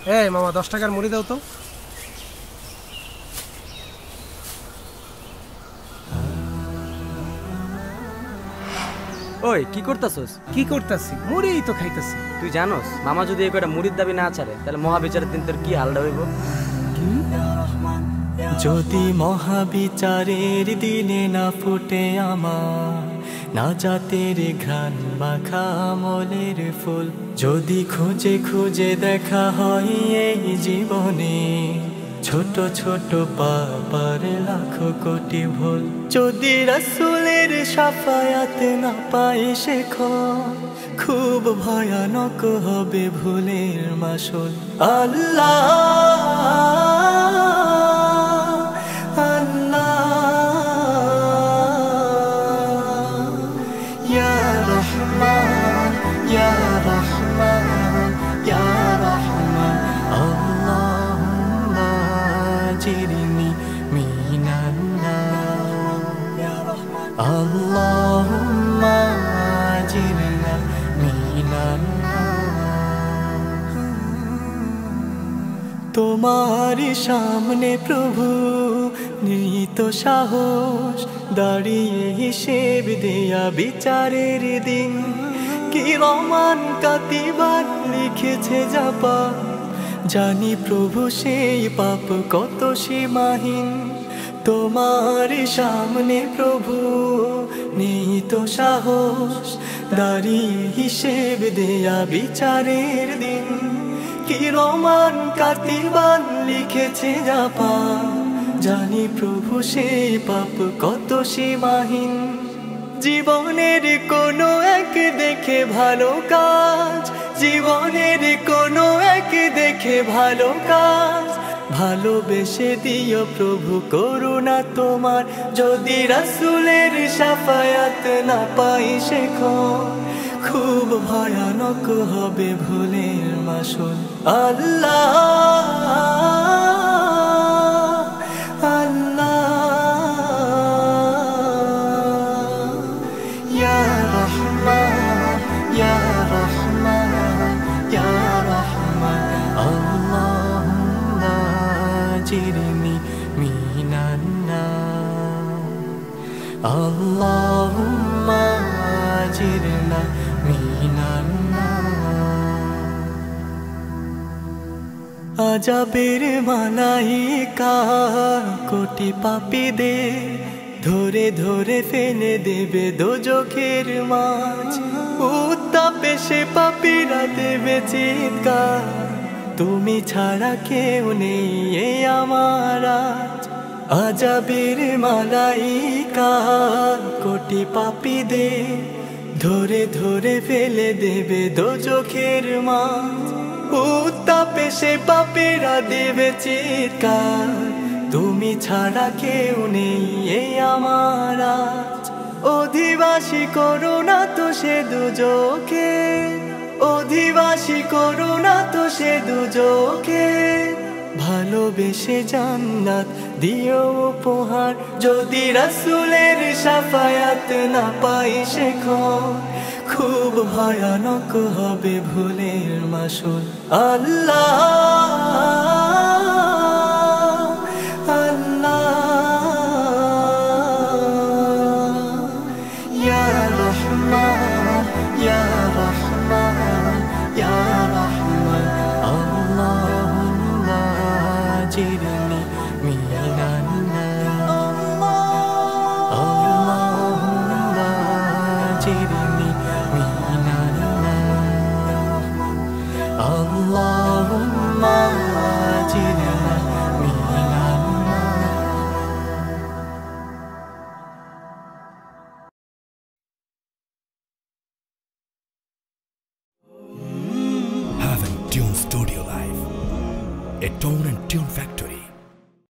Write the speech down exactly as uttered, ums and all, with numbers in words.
এই মামা দশ টাকার মুড়ি দাও তো। ওই কি করতাছস? কি করতাছি? মুড়িই তো খাইতাছি। তুই জানোস মামা যদি এই কটা মুড়ির দাবি না ছাড়ে তাহলে মহাবিচারের দিন তোর কি হালটা হইব? যদি মহাবিচারের দিনে না ফুটে আমার না জাতের ঘ্রাণ মাখা আমলের ফুল, যদি খুঁজে খুঁজে দেখা হয় এই জীবনে ছোট ছোট পাপার লাখো কোটি ভুল, যদি রাসূলের শাফায়াত না পাই শেখর খুব ভয়ানক হবে ভুলের মাসুল। আল্লাহ Allahumma ajirna minan nar। তোমার সামনে প্রভু নেই তো সাহস দাঁড়িয়ে হিসেব দেয়া বিচারের দিন, কি রহমান কাতিবার লিখেছে জাপা জানি প্রভু সেই পাপ কত সীমাহীন। তোমার সামনে প্রভু নেই তো সাহস দাঁড়িয়ে হিসেব দেয়া বিচারের দিন, কি রহমান কাতিবান লিখেছে জাপা জানি প্রভু সেই পাপ কত সীমাহীন। জীবনের কোনো এক দেখে ভালো কাজ, জীবনের কোনো এক দেখে ভালো কাজ ভালোবেসে দিও প্রভু করুণা তোমার, যদি রাসূলের শাফায়াত না পাই শেখর খুব ভয়ানক হবে ভুলের মাসুল। আল্লাহ ajirni minan nar, Allahumma ajirna minan nar। আযাবের Malaika কোটি পাপীদের ধরে ধরে ফেলে দেবে দোজখের মাঝ, উত্তাপে সে পাপীরা দেবে চিৎকার তুমি ছাড়া কেউ নেই এ আমার আজ। আযাবের মালাইকা কোটি পাপীদের ধরে ধরে ফেলে দেবে দোজখের মাঝ, উত্তাপে সে পাপীরা দেবে চিৎকার তুমি ছাড়া কেউ নেই এ আমার আজ। অধিবাসী করো না তো সে দুজকে, অধিবাসী করো না তো সে দুজকে, ভালোবেসে জান্নাত দিও উপহার, যদি রাসূলের শাফায়াত না পাই শেখর খুব ভয়ানক হবে ভুলের মাসুল। আল্লাহ ajirni minan nar, Allahumma ajirni minan nar, Allahumma ajirna minan nar। Haven Tune Studio Live, a tone and tune factory